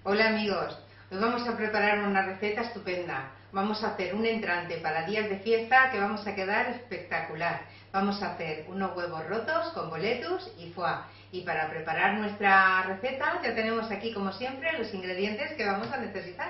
Hola amigos, hoy vamos a preparar una receta estupenda. Vamos a hacer un entrante para días de fiesta que vamos a quedar espectacular. Vamos a hacer unos huevos rotos con boletus y foie. Y para preparar nuestra receta ya tenemos aquí como siempre los ingredientes que vamos a necesitar.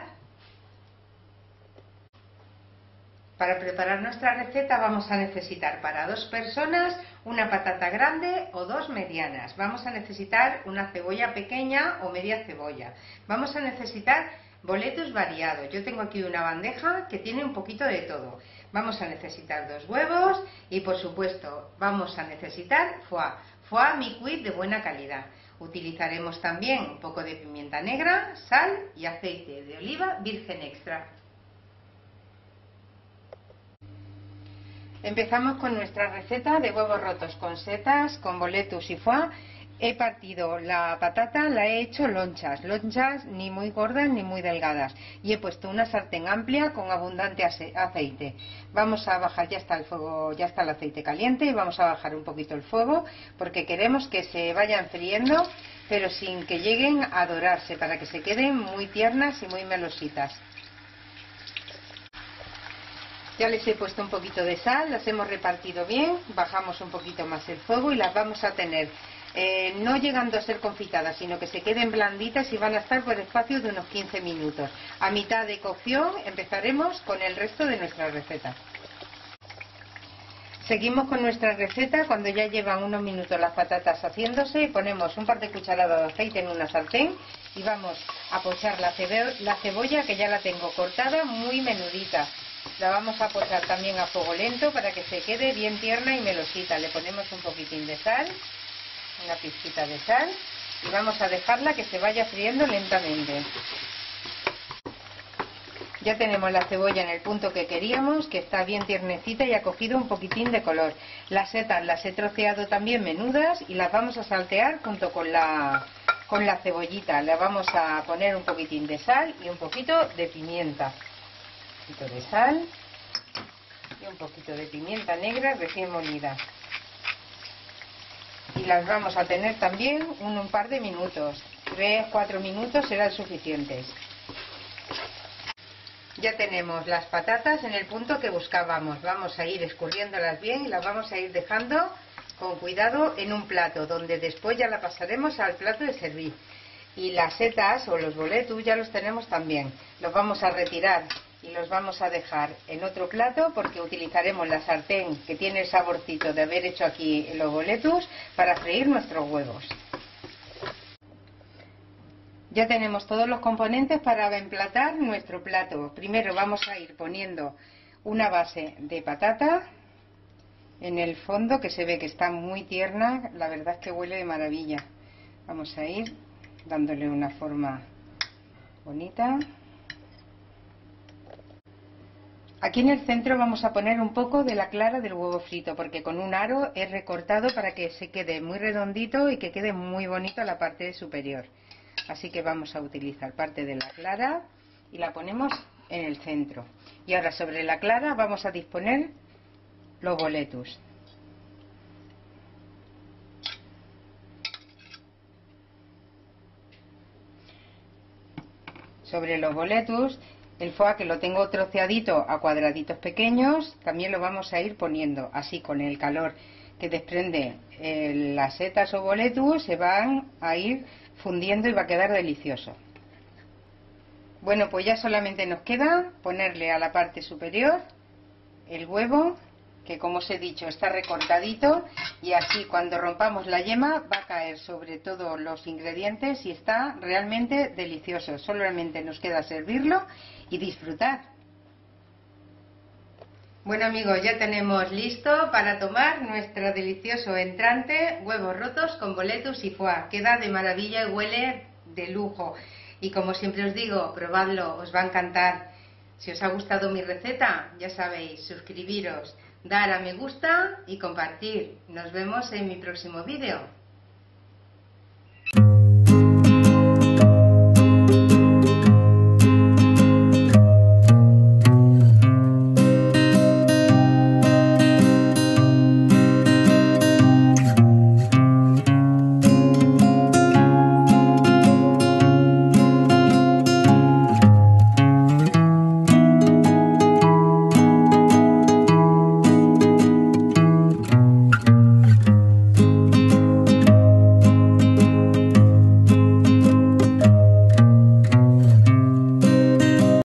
Para preparar nuestra receta vamos a necesitar para 2 personas una patata grande o 2 medianas. Vamos a necesitar una cebolla pequeña o media cebolla. Vamos a necesitar boletus variados. Yo tengo aquí una bandeja que tiene un poquito de todo. Vamos a necesitar 2 huevos y por supuesto vamos a necesitar foie mi-cuit de buena calidad. Utilizaremos también un poco de pimienta negra, sal y aceite de oliva virgen extra. Empezamos con nuestra receta de huevos rotos con setas, con boletus y foie. He partido la patata, la he hecho lonchas ni muy gordas ni muy delgadas. Y he puesto una sartén amplia con abundante aceite. Vamos a bajar, ya está el fuego, ya está el aceite caliente, y vamos a bajar un poquito el fuego porque queremos que se vayan friendo, pero sin que lleguen a dorarse, para que se queden muy tiernas y muy melositas. Ya les he puesto un poquito de sal, las hemos repartido bien, bajamos un poquito más el fuego y las vamos a tener no llegando a ser confitadas, sino que se queden blanditas y van a estar por espacio de unos 15 minutos. A mitad de cocción empezaremos con el resto de nuestra receta. Seguimos con nuestra receta cuando ya llevan unos minutos las patatas haciéndose y ponemos un par de cucharadas de aceite en una sartén y vamos a pochar la cebolla, que ya la tengo cortada muy menudita. La vamos a pochar también a fuego lento para que se quede bien tierna y melosita. Le ponemos un poquitín de sal, una pizquita de sal, y vamos a dejarla que se vaya friendo lentamente. Ya tenemos la cebolla en el punto que queríamos, que está bien tiernecita y ha cogido un poquitín de color. Las setas las he troceado también menudas y las vamos a saltear junto con la cebollita. Le vamos a poner un poquitín de sal y un poquito de pimienta. Un poquito de sal y un poquito de pimienta negra recién molida. Y las vamos a tener también un par de minutos, 3-4 minutos serán suficientes. Ya tenemos las patatas en el punto que buscábamos. Vamos a ir escurriéndolas bien y las vamos a ir dejando con cuidado en un plato, donde después ya la pasaremos al plato de servir. Y las setas o los boletus ya los tenemos también. Los vamos a retirar y los vamos a dejar en otro plato porque utilizaremos la sartén que tiene el saborcito de haber hecho aquí los boletus para freír nuestros huevos. Ya tenemos todos los componentes para emplatar nuestro plato. Primero vamos a ir poniendo una base de patata en el fondo, que se ve que está muy tierna, la verdad es que huele de maravilla. Vamos a ir dándole una forma bonita. Aquí en el centro vamos a poner un poco de la clara del huevo frito, porque con un aro he recortado para que se quede muy redondito y que quede muy bonito la parte superior. Así que vamos a utilizar parte de la clara y la ponemos en el centro. Y ahora sobre la clara vamos a disponer los boletus. Sobre los boletus, el foie, que lo tengo troceadito a cuadraditos pequeños, también lo vamos a ir poniendo. Así, con el calor que desprende las setas o boletus, se van a ir fundiendo y va a quedar delicioso. Bueno, pues ya solamente nos queda ponerle a la parte superior el huevo, que como os he dicho está recortadito, y así cuando rompamos la yema va a caer sobre todos los ingredientes y está realmente delicioso. Solamente nos queda servirlo y disfrutar. Bueno amigos, ya tenemos listo para tomar nuestro delicioso entrante, huevos rotos con boletus y foie. Queda de maravilla y huele de lujo. Y como siempre os digo, probadlo, os va a encantar. Si os ha gustado mi receta, ya sabéis, suscribiros, dar a me gusta y compartir. Nos vemos en mi próximo vídeo.